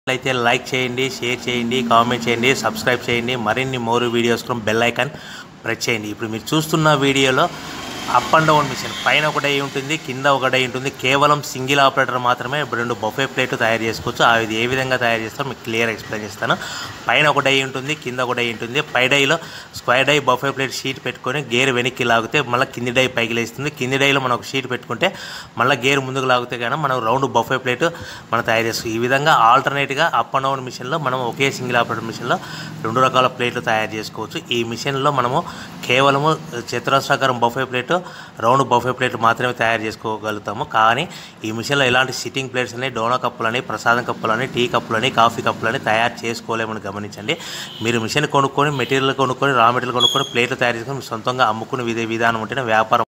అయితే లైక్ చేయండి, షేర్ చేయండి, కామెంట్ చేయండి, సబ్స్క్రైబ్ చేయండి. మరిన్ని మోర్ వీడియోస్ కోసం బెల్ ఐకాన్ ప్రెస్ చేయండి. ఇప్పుడు మీరు చూస్తున్న వీడియోలో అప్ అండ్ డౌన్ మిషన్ పైన ఒక డై ఉంటుంది, కింద ఒక డై ఉంటుంది. కేవలం సింగిల్ ఆపరేటర్ మాత్రమే 2 బఫే ప్లేట్లు తయారు చేసుకోవచ్చు. అది ఏ విధంగా తయారు చేస్తారో మీకు క్లియర్ ఎక్స్ప్లెయిన్ చేస్తాను. పైన ఒక డై ఉంటుంది, కింద ఒక డై ఉంటుంది. పై డైలో square die buffet plate sheet పెట్టుకొని గేర్ వెనక్కి లాగితే మళ్ళీ కింది డై పైకి లేస్తుంది. కింది డైలో మనం ఒక షీట్ పెట్టుకుంటే మళ్ళీ గేర్ ముందుకు లాగితే కానీ మనం రౌండ్ బఫే ప్లేట్ మనం తయారు చేస్తాం. ఈ విధంగా ఆల్టర్నేట్గా అప్ అండ్ డౌన్ మిషన్లో మనం ఒకే సింగిల్ ఆపరేటర్ మిషన్లో 2 రకాల ప్లేట్లు తయారు చేసుకోవచ్చు. ఈ మిషన్లో మనము కేవలము చతురస్రాకారం buffet plate, round buffet plate మాత్రమే తయారు చేసుకోగలుగుతాము. కానీ ఈ మిషన్లో ఎలాంటి సిట్టింగ్ ప్లేట్స్ అని, డోనా కప్పులని, ప్రసాదం కప్పులని, టీ కప్పులని, కాఫీ కప్పులని తయారు చేసుకోలేమని గమనించండి. మీరు మిషన్ కొనుక్కొని, మెటీరియల్ కొనుక్కొని, రా మెటీరియల్ కొనుక్కొని ప్లేట్లు తయారు చేసుకొని సొంతంగా అమ్ముకునే విధానం ఉంటేనే వ్యాపారం